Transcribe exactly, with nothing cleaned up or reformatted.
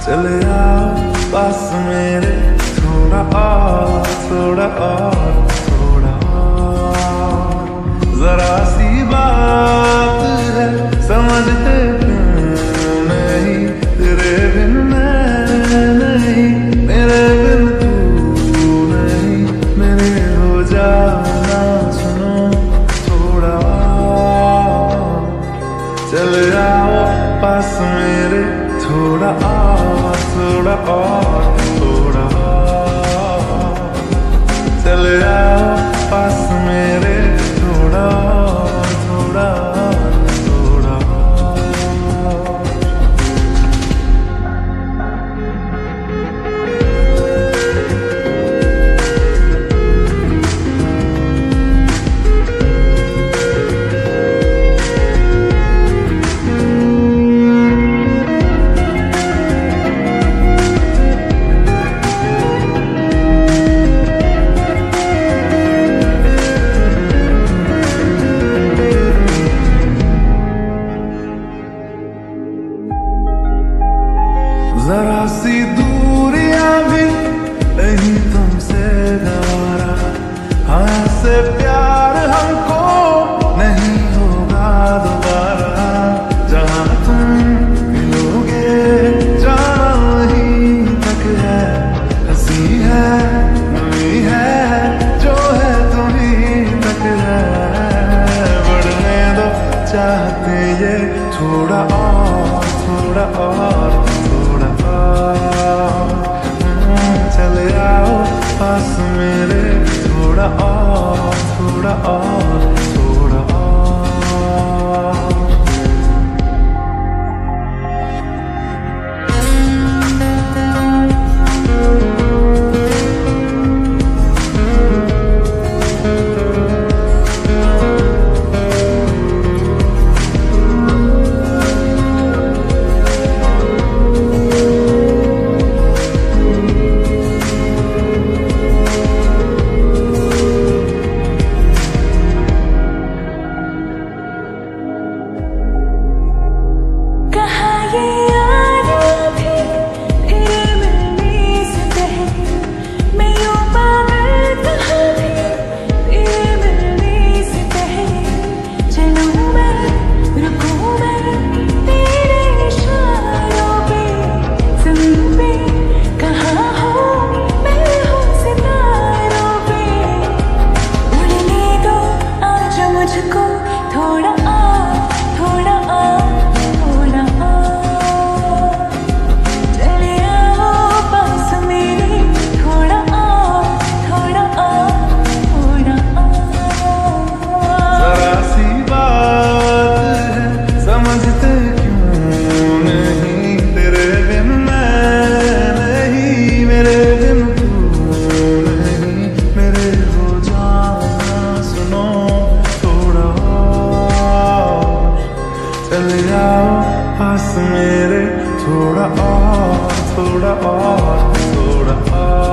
चले आओ पास मेरे, थोड़ा और थोड़ा और थोड़ा और। जरा सी बात है समझते क्यों नहीं, तेरे बिन मैं नहीं, मेरे बिन तू नहीं, मेरे हो जाना सुनो थोड़ा और। चले आओ पास मेरे, थोड़ा और थोड़ा और थोड़ा और। चले आओ पास मेरे, थोड़ा और थोड़ा और थोड़ा और। जरा सी दूरियां भी नहीं तुमसे गवारा, हाँ से प्यार हमको नहीं होगा दोबारा। जहाँ तुम मिलोगे जाना वहीं तक है, हंसी है नमी है जो है तुम्हीं तक है। बढ़ने दो चाहते ये थोड़ा और थोड़ा और थोड़ा और। चले आओ पास मेरे, थोड़ा और थोड़ा और थोड़ा और। चले आओ पास मेरे, थोड़ा और थोड़ा और थोड़ा और।